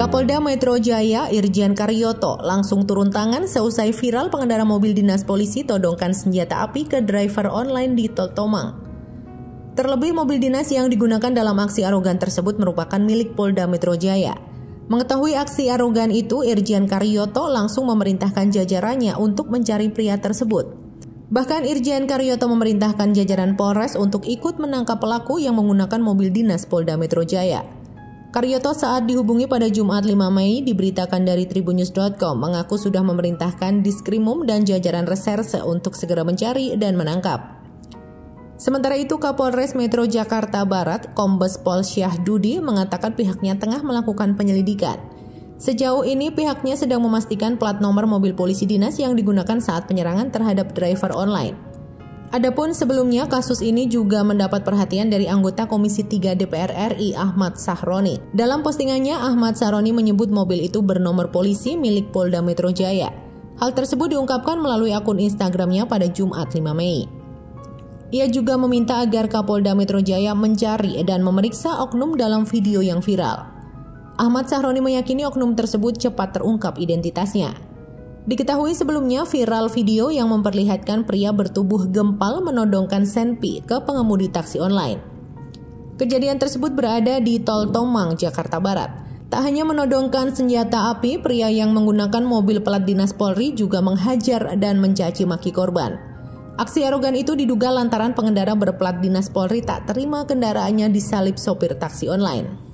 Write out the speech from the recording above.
Kapolda Metro Jaya Irjen Karyoto langsung turun tangan seusai viral pengendara mobil dinas polisi todongkan senjata api ke driver online di Tol Tomang. Terlebih mobil dinas yang digunakan dalam aksi arogan tersebut merupakan milik Polda Metro Jaya. Mengetahui aksi arogan itu, Irjen Karyoto langsung memerintahkan jajarannya untuk mencari pria tersebut. Bahkan Irjen Karyoto memerintahkan jajaran Polres untuk ikut menangkap pelaku yang menggunakan mobil dinas Polda Metro Jaya. Karyoto saat dihubungi pada Jumat 5 Mei diberitakan dari tribunnews.com mengaku sudah memerintahkan Diskrimum dan jajaran reserse untuk segera mencari dan menangkap. Sementara itu Kapolres Metro Jakarta Barat Kombes Pol Syahdudi mengatakan pihaknya tengah melakukan penyelidikan. Sejauh ini pihaknya sedang memastikan plat nomor mobil polisi dinas yang digunakan saat penyerangan terhadap driver online. Adapun sebelumnya kasus ini juga mendapat perhatian dari anggota Komisi 3 DPR RI Ahmad Sahroni. Dalam postingannya, Ahmad Sahroni menyebut mobil itu bernomor polisi milik Polda Metro Jaya. Hal tersebut diungkapkan melalui akun Instagramnya pada Jumat 5 Mei. Ia juga meminta agar Kapolda Metro Jaya mencari dan memeriksa oknum dalam video yang viral. Ahmad Sahroni meyakini oknum tersebut cepat terungkap identitasnya. Diketahui sebelumnya viral video yang memperlihatkan pria bertubuh gempal menodongkan senpi ke pengemudi taksi online. Kejadian tersebut berada di Tol Tomang, Jakarta Barat. Tak hanya menodongkan senjata api, pria yang menggunakan mobil plat dinas Polri juga menghajar dan mencaci maki korban. Aksi arogan itu diduga lantaran pengendara berplat dinas Polri tak terima kendaraannya disalip sopir taksi online.